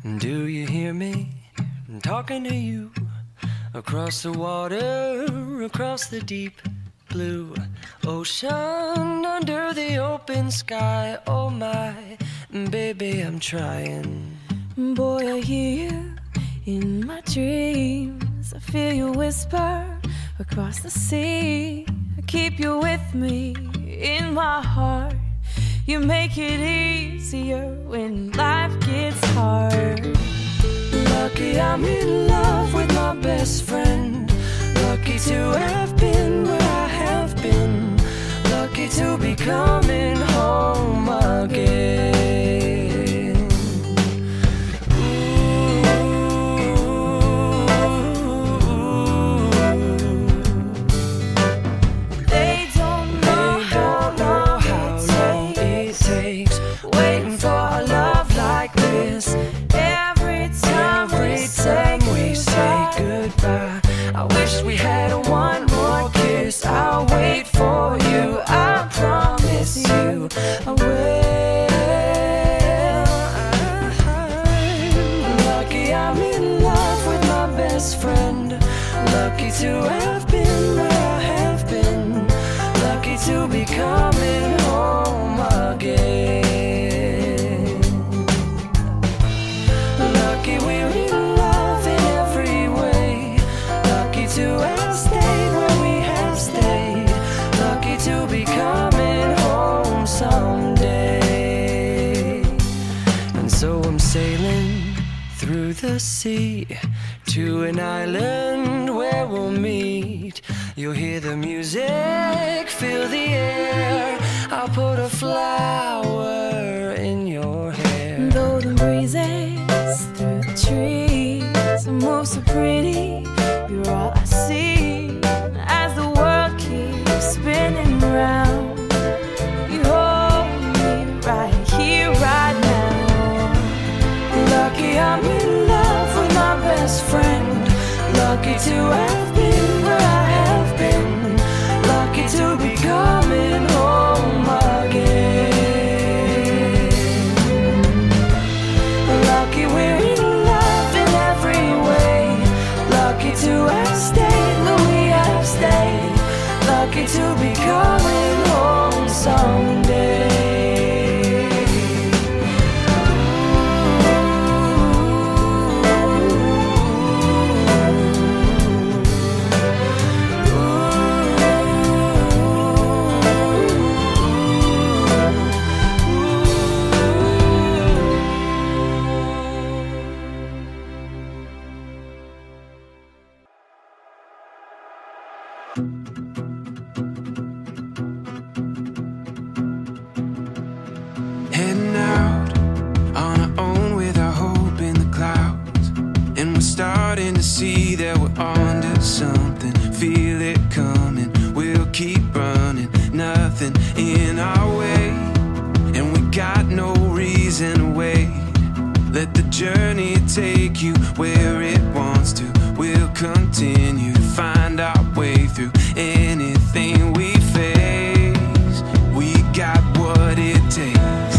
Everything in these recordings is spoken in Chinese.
Do you hear me? I'm talking to you across the water, across the deep blue ocean, under the open sky. Oh my, baby, I'm trying. Boy, I hear you in my dreams. I feel you whisper across the sea. I keep you with me in my heart. You make it easier when life gets hard. Lucky I'm in love with my best friend. Lucky to have been where I have been. Lucky to be coming home again. They don't know how long it takes waiting for a love like this. Every time we say goodbye, I wish we had one more kiss. I'll wait for you, I promise you I will. Lucky I'm in love with my best friend. Lucky to have been where I have been. Lucky to be coming home again. Lucky we're in love in every way. Lucky to have stayed where we have stayed. Lucky to be coming home someday. And so I'm sailing through the sea to an island where we'll meet. You'll hear the music, feel the air. I'll put a flower in your hair. golden breezes through the trees move so pretty. You're all I see as the world keeps spinning round. You hold me right here, right now. Lucky I'm in love with my best friend. Lucky to have been where I have been. Lucky to be coming home again. Lucky we're in love in every way. Lucky to have stayed where we have stayed. Lucky to be coming home someday. Heading out on our own with our hope in the clouds, and we're starting to see that we're onto something. Feel it coming, we'll keep running, nothing in our way, and we got no reason to wait. Let the journey take you where it wants to. We'll continue to find our way through anything we face. We got what it takes.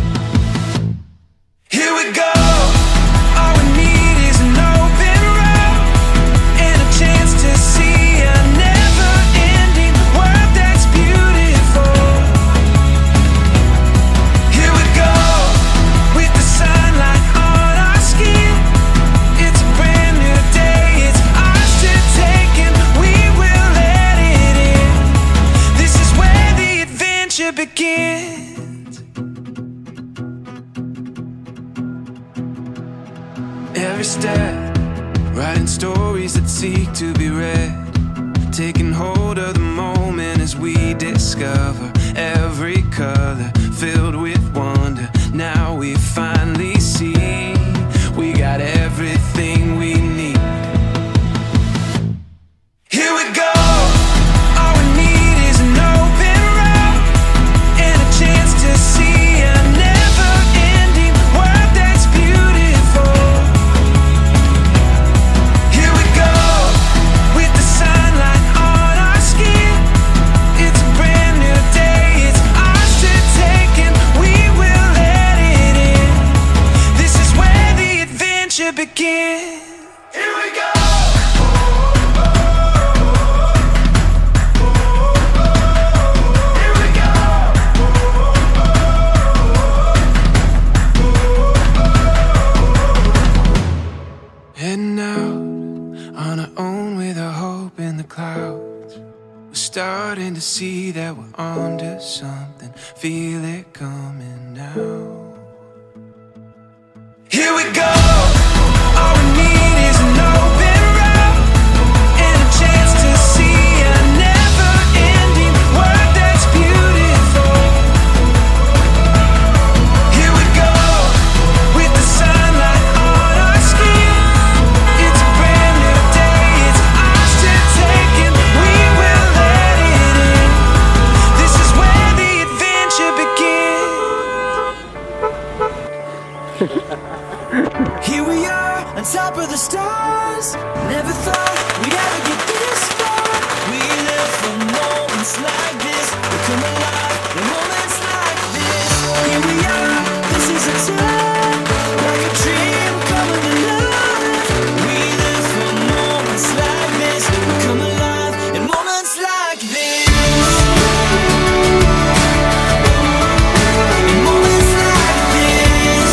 Here we go. All we need is an open road and a chance to see a never-ending world that's beautiful. Here we go, with the sunlight on our skin. It's a brand new day, it's ours to take, and we will let it in. This is where the adventure begins. Every step, writing stories that seek to be read, taking hold of the moment as we discover every color filled with wonder. Now we finally see we got everything we need. Here we go. All we need is an open road and a chance to see a never-ending world that's beautiful. Here we go, with the sunlight on our skin. It's a brand new day, it's ours to take, and we will begin. Here we go. Heading out on our own with our hope in the clouds. We're starting to see that we're onto something. Feel it coming now. Here we go. All we need is an open road and a chance to see a never-ending world that's beautiful. Here we go with the sunlight on our skin. It's a brand new day. It's ours to take, and we will let it in. This is where the adventure begins. Here we are, on top of the stars. Never thought we'd ever get this far. We live for moments like this. We come alive in moments like this. Here we are, this is a time, like a dream coming to life. We live for moments like this. We come alive in moments like this. In moments like this.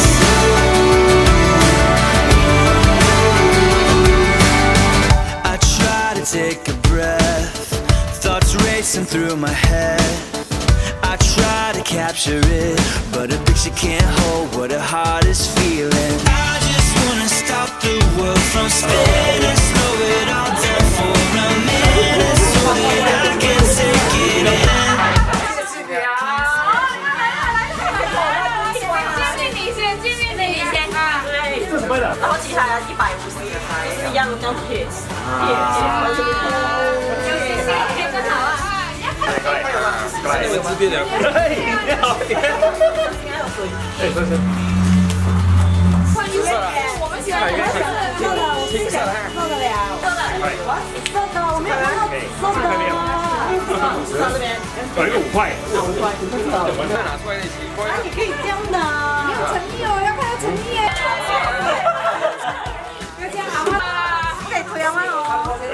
I try to take a breath, thoughts racing through my head. I try to capture it, but a picture can't hold what a heart is feeling. I just wanna stop the world from spinning, slow it all down for a minute, so that I can take it in. 然后其他的150一样叫铁完全不同。真好啊！ 来，你们自便点。好， 我们喜欢做的，我们想做得了，做的，我们要做的。到这边， 搞一个5块。 再拿出来一起。啊，你可以这样的，你有诚意哦，要看到诚意耶。要这样好吗？可以推吗？哦，可以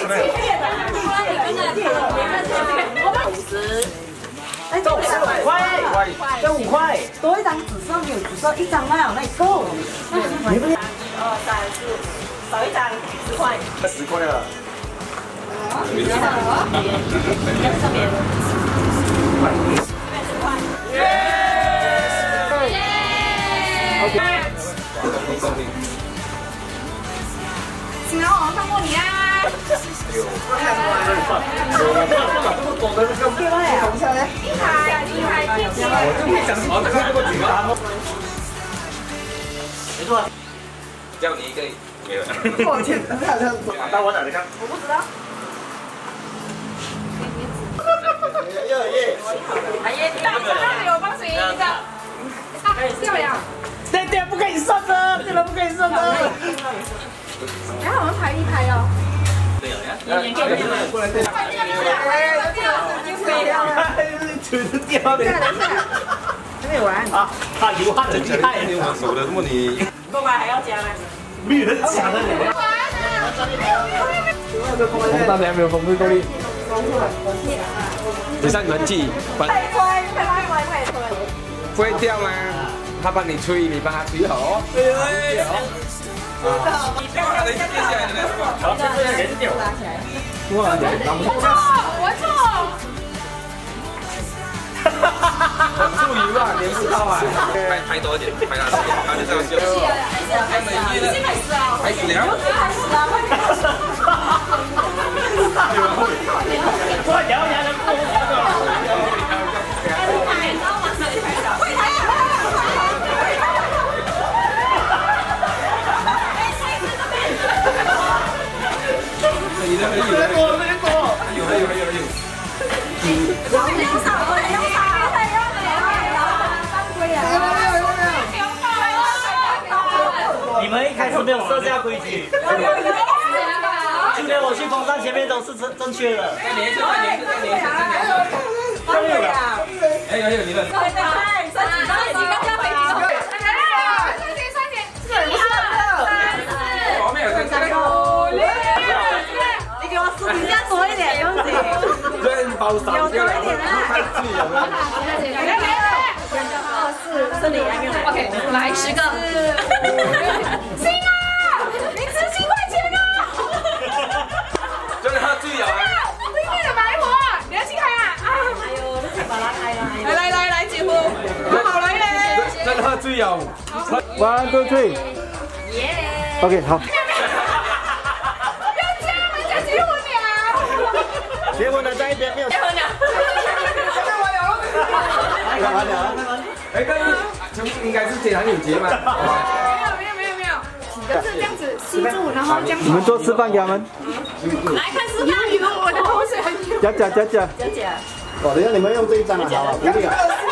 50。这5块，这5块，多一张纸上没有纸上1张那那够。你不是？2、3、4，少一张10块。 10块了。 上面。行了，我们放过你啊！厉害，谢谢。 没错。叫你一个没有。 抱歉， 到我哪里看？ 我不知道。哎呀，你有帮谁一张？漂亮。 对，不可以算的，这人不可以算的。 然后我们排一排哦。 对呀。 过来，腿掉的。还没完啊！他流汗很厉害， 手的，那么你过来还要加吗？ 没有人讲的你。 我们大家没有风吹动力。等下你们记， 快， 不会掉吗？他帮你吹，你帮他吹好哦。对。 好，这个人掉。 我错。 注意吧，连不到啊。 拍多一点，拍大点，然后就这样修。拍美丽的，拍死了。 我摇人不。你们一开始没有设下规矩，就连我去风扇前面都是正确的。 再连一次，再连一次，再连一次，再连一次。 都有了。 哎，有你们。 算几个？算几个？ 超少， 有多一点啊！ 太自由了。 这里还没有 OK， 来10个。新啊！你值10块钱啊！ 真的他最有啊！ 对面的埋伏，你要去看啊！ 哎呦，你把它开了！ 来，姐夫，好来嘞！ 真的他最有。 1 2 3。 耶 OK， 好。 不要这样，人家结婚了。 结婚了，在一边没有。 结婚了。 开完了。 哎，但是应该是天堂有节吗？ 没有，就是这样子吸住，然后这样。 你们做示范给他们。 来看示范，我的口水很油。 夹。哦，等一下你们用这一张啊，好了，不这个。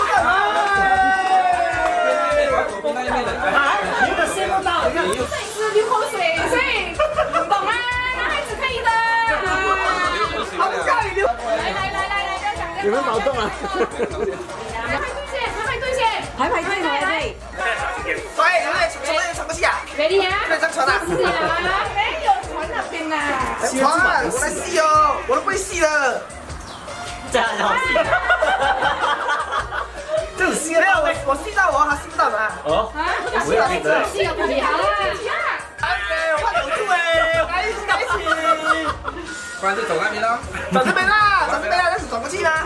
你有羡慕到？你看， 这里是流口水，所以懂吗？男孩子可以的。好不告你流。来，不要讲。 你们保重啊。 排队。 对，传过去啊！ 美丽啊！ 对，这传啊！ 是啊，没有传那边呐。 传，我来戏哦，我都不会戏了。 这样好戏。 这种戏没有，我戏到我，他戏不到嘛。 哦。 我也觉得。戏了不起，好了。 我怕堵住哎，赶紧。 不然就走那边喽。 转这边啦，但是转不去啦。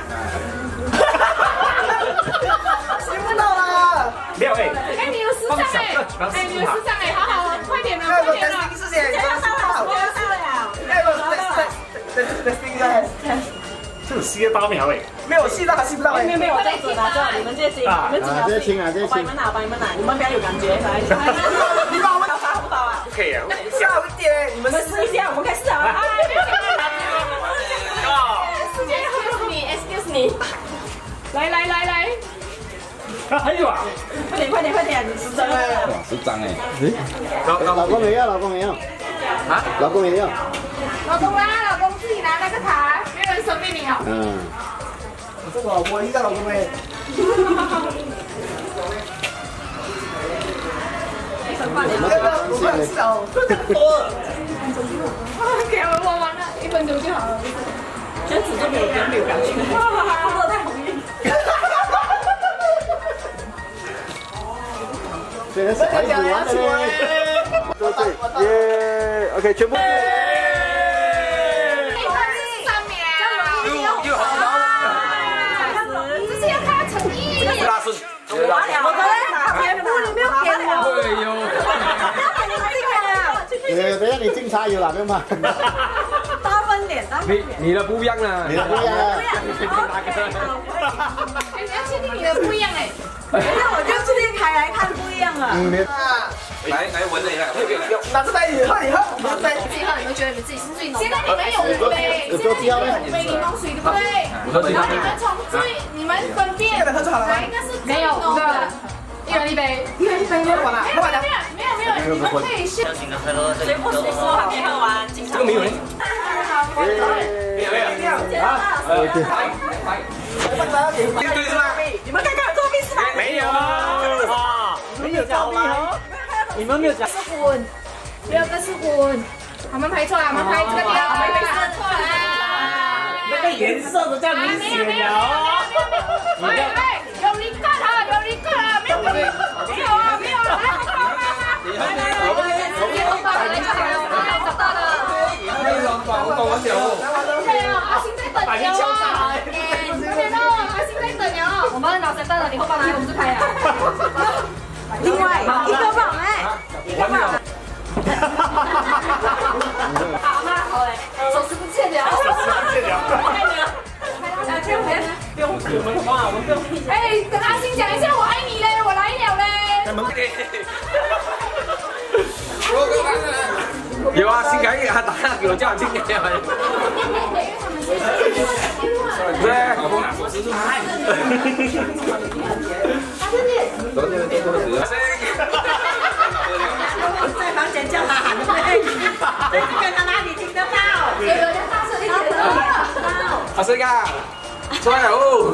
吸不到啦。 没有哎。 哎，你有视障哎！你有视障哎，好，快点啊！快点啊！ 谢谢，你刚刚好，我要了。 这种吸了8秒哎。 没有吸到，还吸不到哎。 没有，我这样子拿着，你们这些亲， 这些亲啊，这些亲。 把你们拿，你们不要有感觉，来。 你把我们打不倒啊？ 可以啊。 下一点，你们试一下，我们开始啊！ 时间，excuse me，来。 还有啊！ 快点，你是真的。 是脏哎。 老公没要。啊？老公没要。 老公自己拿那个卡，没有人生病你哦。 嗯。 这个我一个老公没。我不想吃哦。 给我完了，1分钟就好了。 这样子就没有感觉。我太红晕。 这个是孩子玩的嘞。对，耶 ，OK， 全部。 又好高。 这是要看诚意。 拉顺。 我的全部你没有给我。 对哟。 等一下你敬茶油了，不用怕。 大分点。 你的不一样啊。 你的不一样啊。 你要确定你的不一样哎。 没有，我就今天开来看不一样了。 来闻了一下， 拿出来以后，拿出来。 自己喝，你们觉得你们自己是最浓？现在你们有5杯，现在你们有5杯柠檬水，对不对？然后你们从你们分辨哪一个是最浓的？一人1杯， 没有， 你们可以试。 谁不说还没喝完？ 这个没有人。对是吧？ 你们看看作弊是吗？ 没有啊，没有作弊哦。你们没有讲。 是混，第2个是混。我们排错了，我们排这个地方排错了。 那个颜色都叫明显了。 哎，有离个了，没有啊，来，红包来抢了，我们找到了。 我懂了， 对啊，阿星在等你哦。快点哦，阿星在等你哦。我们老三到了，你红包拿来，我们就开了。 另外一个棒哎， 好嘛，好嘞，手势不见了， 不用哇，我们不用。 哎，跟阿星讲一下我爱你嘞，我来了嘞。 有啊，新改给他打电话给我叫今天呀。对， 在房间叫他喊对不对？这个他哪里听得到？ 有点大声一点。 阿星啊，出来哦！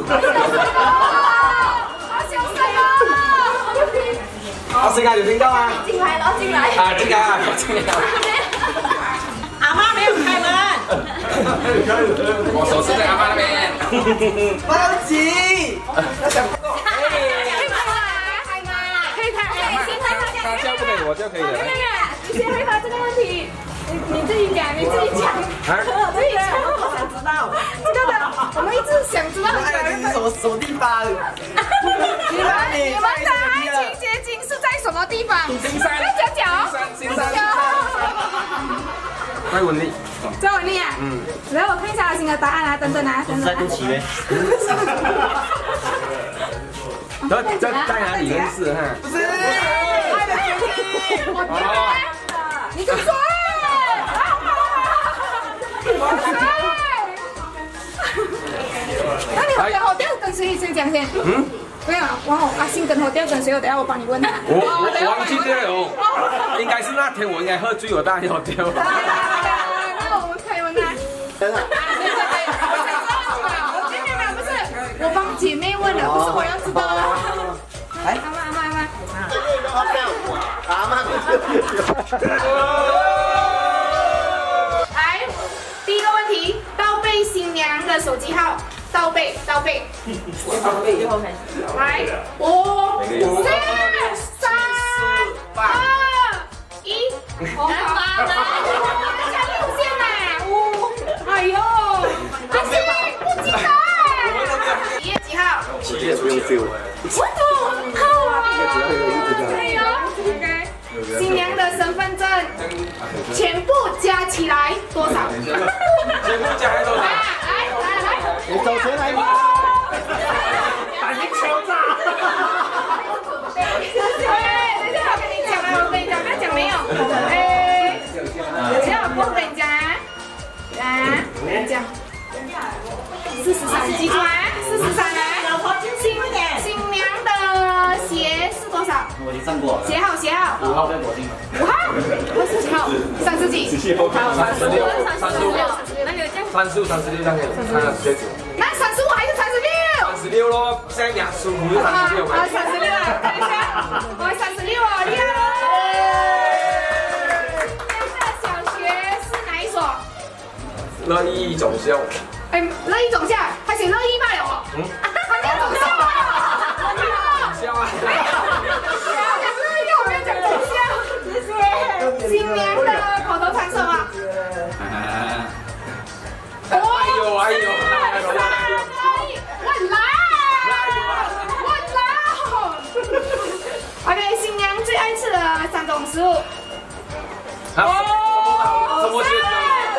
好小声哦！ 阿星啊，有听到吗？ 进来。 啊，进来。 阿妈没有开门。 我手是在阿妈那边。 不要急。 他叫不可以，我就可以了。 你先回答这个问题，你自己讲，你自己讲，自己讲。 我想知道这个的，我们一直想知道。 爱情是什么地方？ 你们的爱情结晶是在什么地方？ 新山。 讲讲。 新山。在文丽。 在文丽啊。嗯。来，我看一下新的答案啊，等等啊，等等。 在肚脐呗。 在哪里认识哈？ 不是，爱的决定。 你跟说那你后调跟谁先讲先？嗯。没有，然后阿信跟后调跟谁？我等下我帮你问他。 我忘记掉了，应该是那天我应该喝醉，我当然有丢。 那我们可以问他。 等等。 我帮姐妹问了，不是我要知道的。来，阿妈。来，第一个问题，倒背新娘的手机号，倒背。来，5、4、3、2、1，红包来，加6线呢，5，哎呦，阿信不记得。几月几号 7月不用 feel。 我都好啊！对呀 ，OK。新娘的身份证全部加起来多少？ 全部加起来多少？ 来， 你走前来。 把你敲诈！ 等一下我跟你讲了，不要讲没有。等一下我跟你讲啊，我跟你讲。43，记住啊，43啊！新娘的鞋是多少？ 我已经上过了。 鞋号 5号被裹进了。 5号？我是几号？30几 ？36， 那你讲 35、36这样子， 那35还是36 ？36咯，现在俩舒服就36嘛。 36啊，等一下，我36哦，厉害！新娘的小学是哪一所？ 乐意总校。 乐意总校，还写乐意吧有哦。还没有总校啊？ 校啊。 讲乐意，我没有讲总校。谢谢。新娘的口头禅什么？ 哎呦！ 问啦！OK， 新娘最爱吃的3种食物。 什么选择？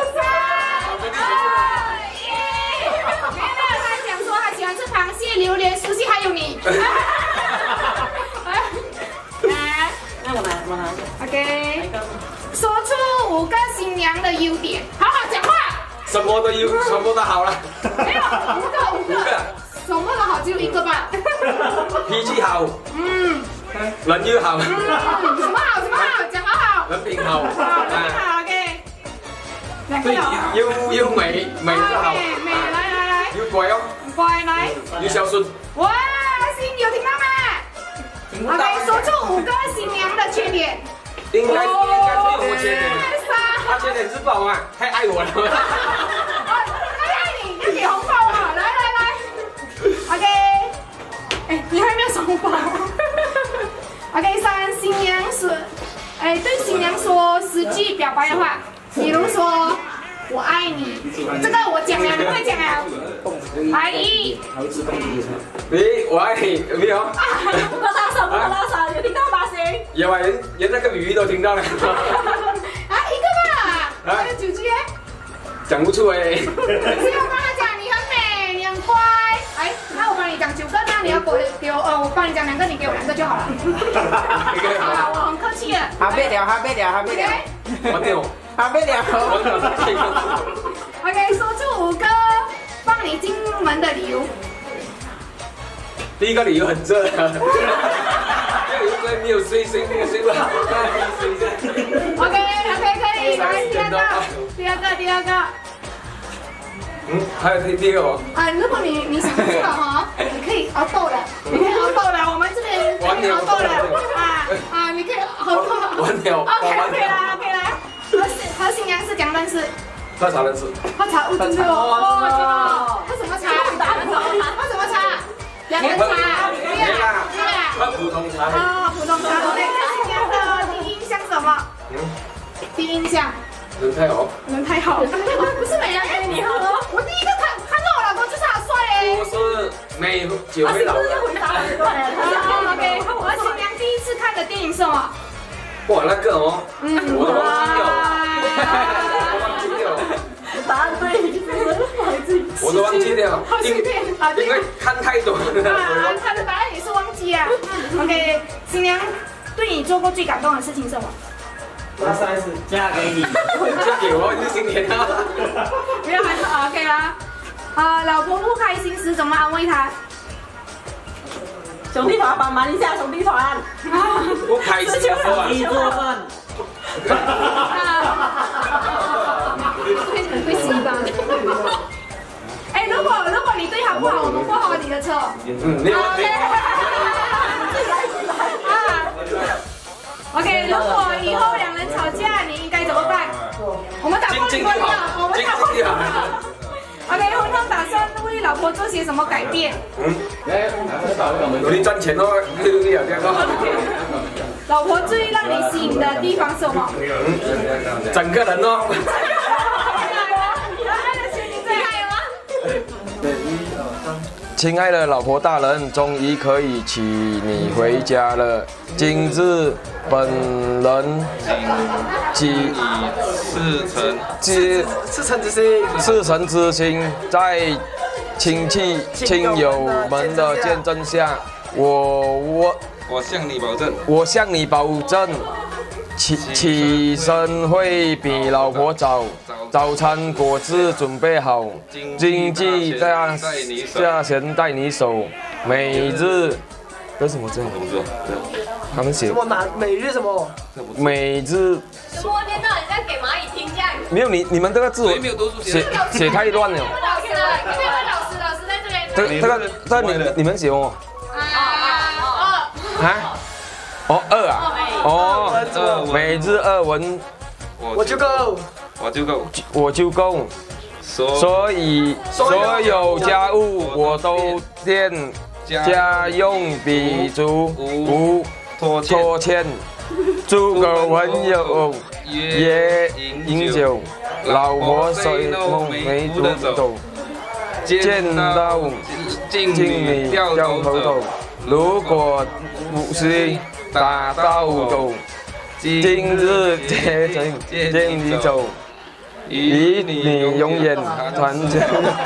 他讲说他喜欢吃螃蟹、榴莲、酥鸡，还有你。 那我拿。 OK， 说出5个新娘的优点，好好讲话。 什么都好了。 没有5个，什么都好，只有1个吧。 脾气好。人又好。 什么好？讲好。 人品好。 好 OK。2个又美就好。 美来。 又乖哦。 乖来。 又孝顺。 哇，新有听到吗？OK， 说出5个新娘的缺点。 应该没有我缺点。他缺点是宝嘛，太爱我了。 太爱你，要给红包啊！来。OK， 你还没有收红包。OK， 3，新娘是，对新娘说10句表白的话，比如说我爱你，这个我讲了，你快讲啊！来1， 我爱你，有没有？ 不够大声，有听到吗？谁？ 有啊，连那个语都听到了。 1个吧，还有9句。 讲不出哎。 是我帮他讲，你很美，你很乖。那我帮你讲9个，那你要给我我帮你讲2个，你给我2个就好了。好了，我很客气了。 还没了。 我丢。 还没了。 OK， 说出5个放你进门的理由。 第一个理由很热。第二个理由没有睡不好。 OK， 可以，来第二个。 还有第二个。 如果你想知道哈，你可以熬豆的，我们这边可以熬豆的你可以熬豆。 完了。 OK 啦。和新娘是讲认识。 喝茶认识。 喝茶，真的哦，真的。喝什么茶？喝什么茶？两人茶，对啦， 喝普通茶。 啊，普通茶。对，新娘的第一印象是什么？第一印象。 人太好。 人太好。不是美人给你喝。我第一个看到我老公就是他帅哎。 我是美酒会老的。 OK， 我新娘第一次看的电影是什么？ 哇，那个哦，我都忘记了。 答案对， 我都忘记了，因为看太多了。 他的答案也是忘记啊。OK， 新娘对你做过最感动的事情是什么？ 拿30嫁给你， 嫁给我就是新年啊。 不要害怕 ，OK 啦。老婆不开心时怎么安慰她？ 兄弟团帮忙一下，兄弟团。 不开心的时候啊， 你做饭。 很会洗吧？哎，如果你对他不好，我们不好你的车。 没有问题。 OK， 如果以后两人吵架，你应该怎么办？我们打过离婚的，我们打过离婚的。OK， 婚后打算为老婆做些什么改变？ 努力赚钱哦，努力这样哦。 老婆最让你吸引的地方是什么？ 整个人哦。亲爱的老婆大人，终于可以娶你回家了。今日本人以赤诚之心，在亲戚亲友们的见证下，我向你保证，起身会比老婆早。早餐果汁准备好，经济价钱在你手，每日这什么字？他们写什么每日什么？ 每日。 什么天到你在给蚂蚁听这样？ 没有你们这个字写太乱了。 老师在这边。 这你们写哦。二啊。哦，每日2文。 我就够， 所以所有家务我都垫，家用笔足无拖欠。诸葛文友也饮酒，老婆水梦没煮走，见到敬你掉头头，如果不是打到斗。今日见你走，与你永远团结。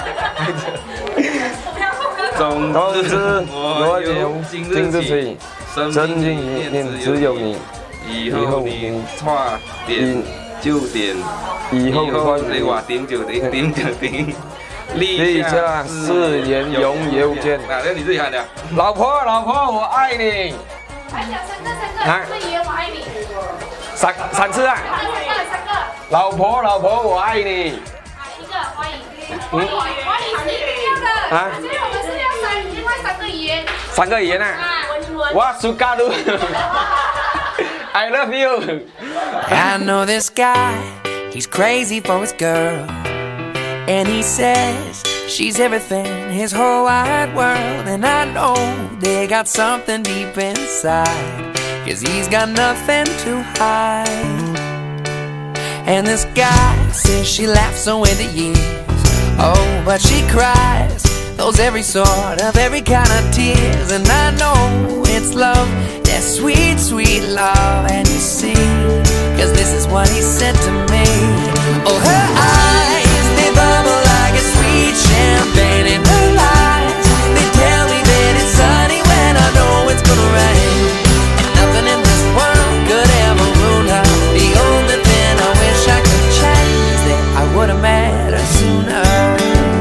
总之，我有今日起，生命里面只有你。以后你差点就点，以后你话点就点，点就点。立下誓言，永有见。你自己喊的。老婆，我爱你。 还讲3个，誓言我爱你。 3次啊！ 3个。 老婆，我爱你。 一个欢迎。欢迎是一样的。啊。所以我们是要另外3个语言。 3个语言啊？我suka lu。I love you. I know this guy, he's crazy for his girl, and he says she's everything, his whole wide world. And I know they got something deep inside, 'cause he's got nothing to hide. And this guy says she laughs away the years, oh, but she cries those every sort of every kind of tears. And I know it's love, that sweet, sweet love. And you see, 'cause this is what he said to me. Oh, her eyes, they bubble like a sweet champagne. In her eyes, they tell me that it's sunny when I know it's gonna rain. And nothing in this world could ever ruin her. The only thing I wish I could change is that I would've met her sooner.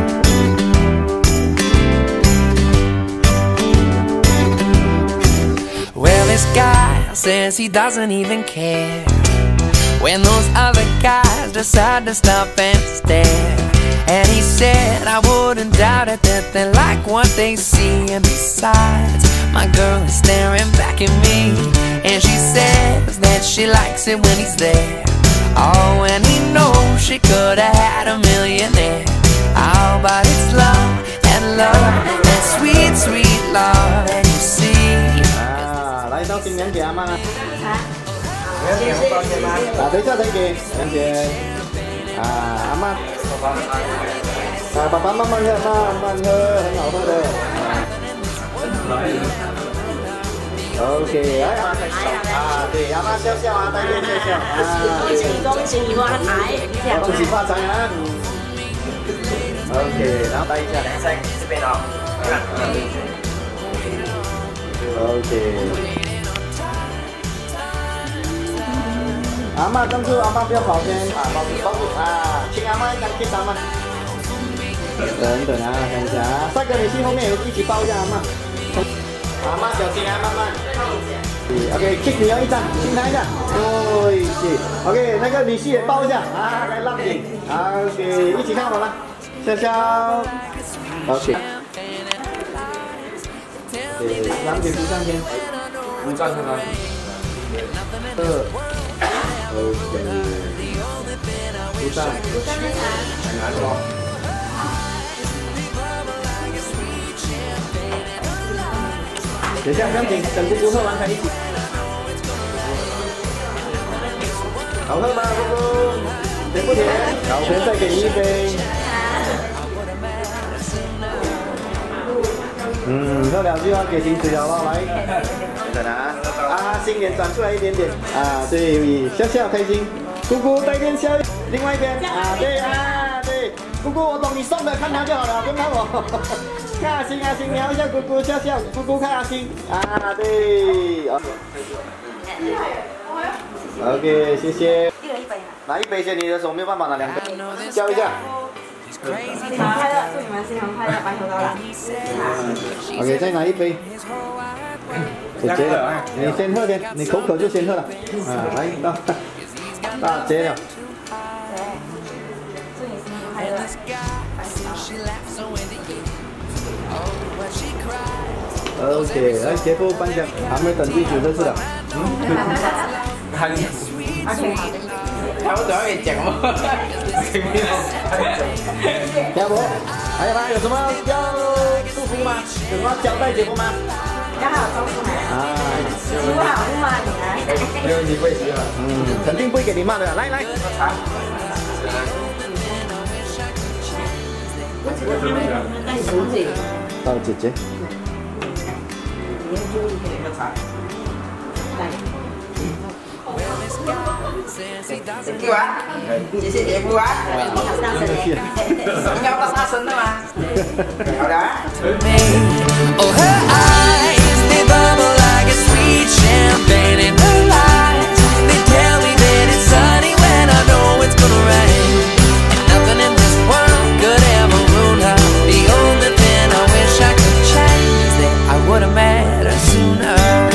Well, this guy says he doesn't even care when those other guys decide to stop and stare. And he said I wouldn't doubt it that they like what they see. And besides, my girl is staring back at me, and she says that she likes it when he's there. Oh, and he knows she could have had a millionaire. Oh, but it's love and love and sweet, sweet love. And you see. 来到新娘给阿妈。谢谢。等一下再给娘姐。阿妈。爸爸慢慢喝，慢慢喝，很好喝的。OK， 来对，阿妈笑笑啊，带点笑笑啊。恭喜恭喜发财！恭喜发财啊！ OK， 然后待一下，在这边哦。OK。阿妈，登住，阿妈不要跑先啊，抱住啊，亲阿妈一张 kiss 阿妈。等等啊，看一下啊，帅哥，你去后面也一起抱一下阿妈。阿妈小心啊，慢慢。OK，kiss 你要一张，亲他一下。对，OK， 那个女婿也抱一下啊，来浪景。OK， 一起看我了。 笑笑 ，OK， 两点鼓掌先，鼓掌看看，OK， 鼓掌，很难哦。等一下，不要紧，等姑姑喝完才一起。好喝吗，姑姑？甜不甜？甜再给你一杯。 说两句话给薪水好不好？来，等等啊，心脸转出来一点点啊，对，笑笑开心。姑姑带点笑，另外一边啊，对啊，对，姑姑我懂你送的，看他就好了，不用看我。看阿星，阿星瞄一下姑姑，笑笑，姑姑看阿星啊，对。OK， 谢谢。拿一杯先，你的手没有办法拿两杯，叫一下。 新年快乐，祝你们新年快乐，白头到老。 OK， 再拿一杯。姐姐的，你先喝先，你口渴就先喝了。啊，来到大姐了。 祝你新年快乐，白头到老。 OK， 来节目颁奖，还没等第9个字了。 OK， 好的。 他们都要给讲吗？ 要不，还有吗？有什么要祝福吗？有什么交代节目吗？ 要好好祝福啊！祝好不骂你啊！ 没问题，不会洗了。肯定不会给你骂的。来来。到姐姐。 姐夫啊，谢谢姐夫啊，你要到他生的吗？好的。 Oh, her eyes, they bubble like a sweet champagne in her eyes. They tell me that it's sunny when I know it's gonna rain. And nothing in this world could ever ruin her. The only thing I wish I could change is that I would have met her sooner.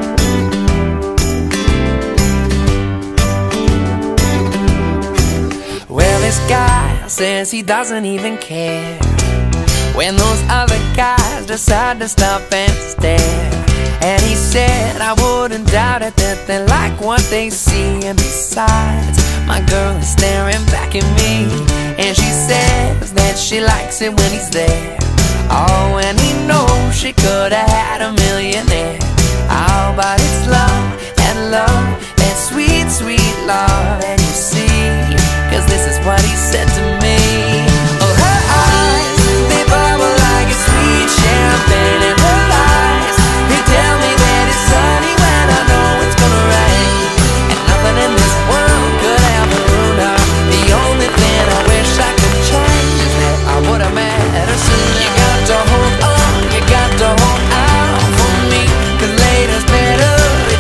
Well, this guy says he doesn't even care when those other guys decide to stop and stare. And he said I wouldn't doubt it that they like what they see. And besides, my girl is staring back at me, and she says that she likes it when he's there. Oh, and he knows she could have had a millionaire. Oh, but it's love and love and sweet, sweet love. And you see, 'cause this is what he said to me. Oh, her eyes, they bubble like a sweet champagne in her eyes. They tell me that it's sunny when I know it's gonna rain. And nothing in this world could ever ruin her. The only thing I wish I could change is that I would have met her soon. You got to hold on, you got to hold out for me, 'cause later's better.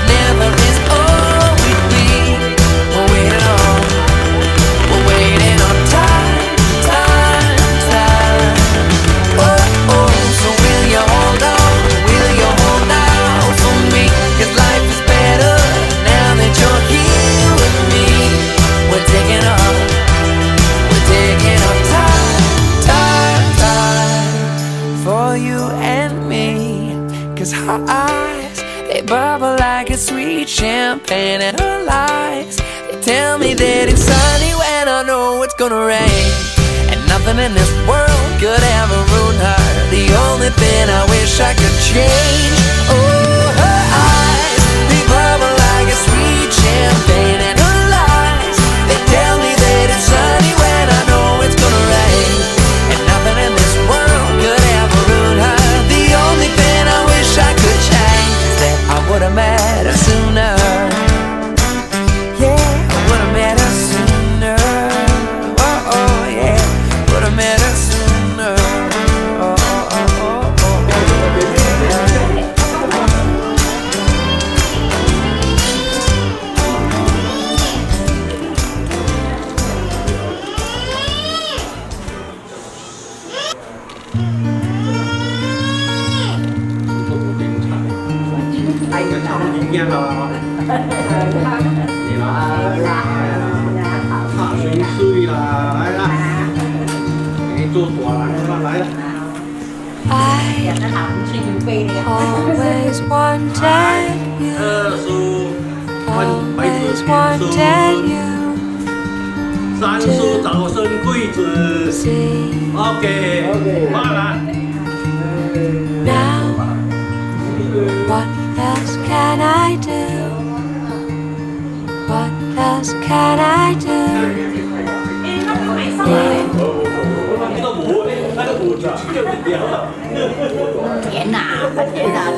sweet champagne and her lies. They tell me that it's sunny when I know it's gonna rain, and nothing in this world could ever ruin her. The only thing I wish I could change, oh, her eyes, they bubble like a sweet champagne and her lies. They tell me that it's sunny when I know it's gonna rain, and nothing in this world could ever ruin her. The only thing I wish I could change is that I would've met her sooner. Yeah, I would've met her sooner. Oh, oh, yeah, would've met her sooner. Oh, oh, oh, oh. Nghe rồi. Suy suy là đấy đó. Cái chua tủa là đấy đó. I always wanted you. Always wanted you. 三叔早生贵子。OK， 换了。 Now, what else can I do? What else can I do? 那个舞，那个舞就掉了。 天哪，天哪！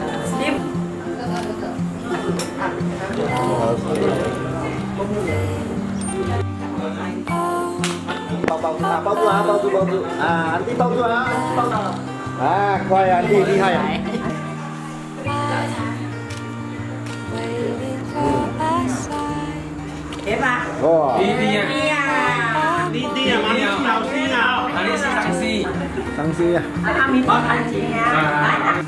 包住啊，包住包住啊，安迪包住啊，包住啊，快啊，安迪厉害啊！ Đẹp à? Đi đi à? Đi đi à? Mà đi nào? Đi nào? Đi sang si. Sang si à? Mình có thành chị nha.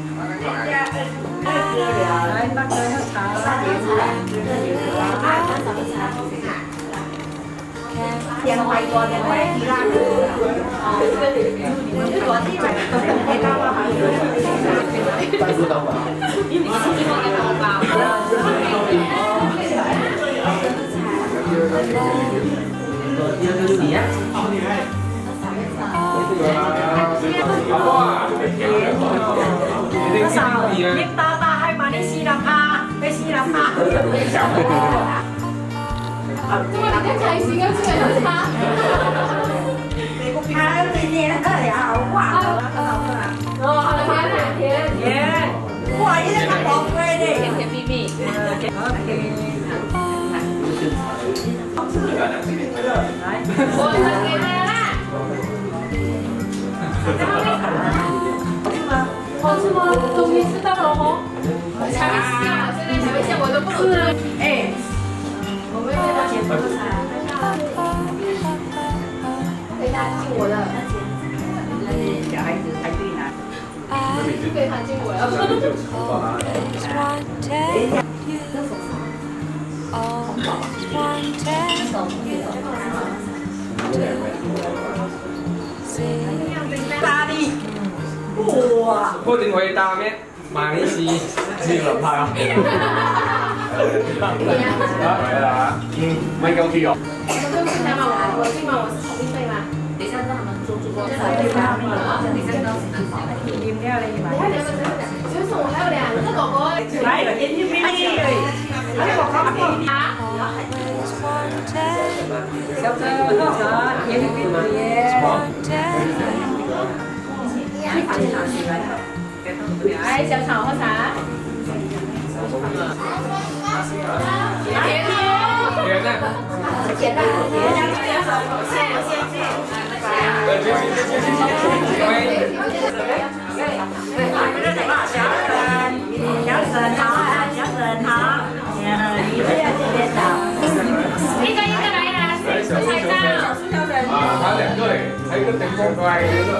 Tiền quay con tiền quay đi ra. Tay của đâu à? Biết ta hay mà đi xí làm a, đi xí làm a. 怎么你看开心跟这个有差？ 还有今年2年好哇， 哦，好了，哪天？ 耶，哇，一直在宝贵的， 甜甜蜜蜜。我给他啦。好吃吗？终于吃到了哦。才会笑，现在才会笑，我都不能吃。哎，我们这道剪不菜。可以大进我的。 小孩子排队拿。 可以弹进我了。 咖喱，哇！ 不停回答咩？马尼西自能派啊！来啦，咪夠鐵哦。 我今晚我是同一队吗？等一下让他们做主播。等一下就是我还有2个狗狗。 来，眼睛眯眯，还有狗狗啊！小车，眼睛眯眯。 来，小炒喝茶。甜哦。 甜的。 甜的。一个一个来呀，拍照。 啊，他2个嘞，还有一个灯光乖，一个。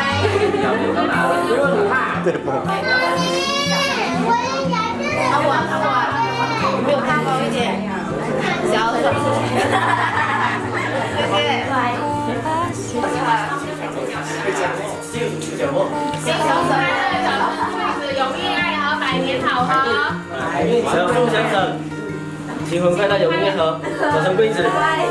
我没有看高一点，小手。谢谢。新手手，容易爱和百年好合。 祝先生新婚快乐，永年和，早生贵子。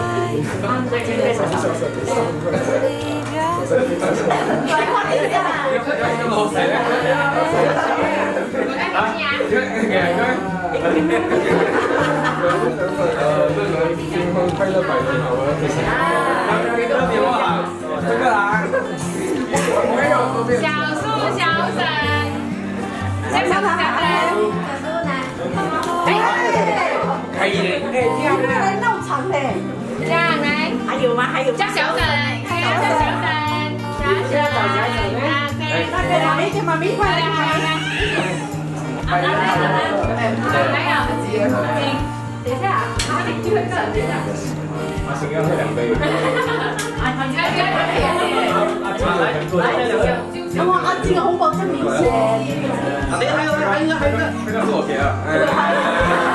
新婚快乐，百年好合。特别哇，这个啦。 小树小沈，小沈小沈。 可以嘞，这样来闹场嘞， 这样来， 还有吗？还有叫小沈，还有叫小沈，小沈， 妈咪快来， 还有，等一下，等一下， 阿成要喝2杯。 哇，阿静的红包真明显。 还有一个， 这个是我给的。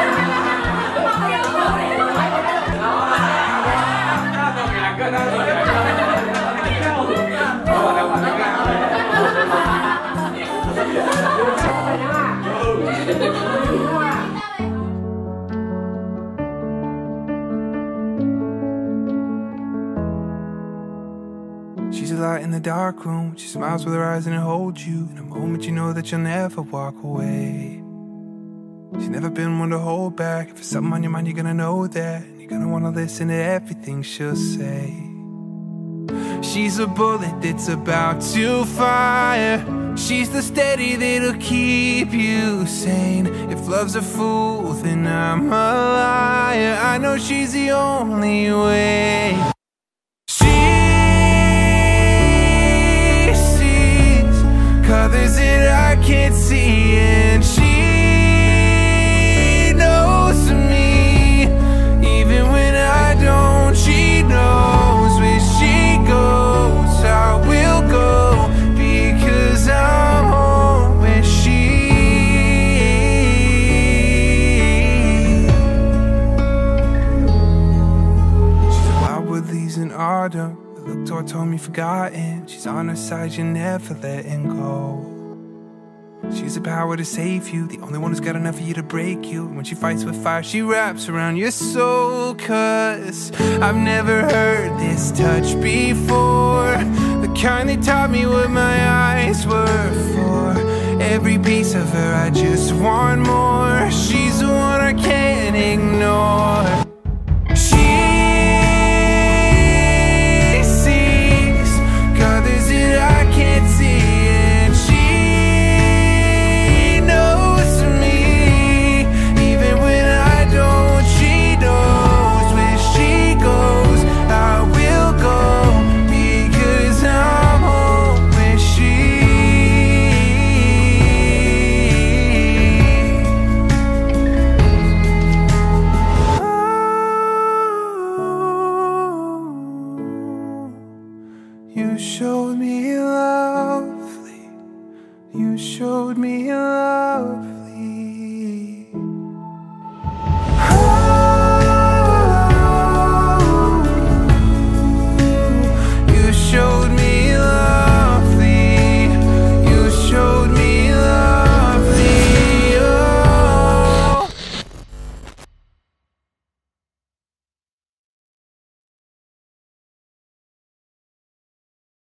She's a light in the dark room. She smiles with her eyes and it holds you. In a moment you know that you'll never walk away. She's never been one to hold back. If it's something on your mind, you're gonna know that. And you're gonna wanna listen to everything she'll say. She's a bullet that's about to fire. She's the steady that'll keep you sane. If love's a fool, then I'm a liar. I know she's the only way. Colors that I can't see, and she knows me. Even when I don't, she knows where she goes, I will go, because I'm home where she. She's wild with leaves in autumn. Look toward told me forgotten. She's on her side, you're never letting go. She's the power to save you, the only one who's got enough of you to break you. And when she fights with fire, she wraps around your soul. Cause I've never heard this touch before, the kind that taught me what my eyes were for. Every piece of her, I just want more. She's the one I can't ignore. You showed me lovely. You showed me lovely.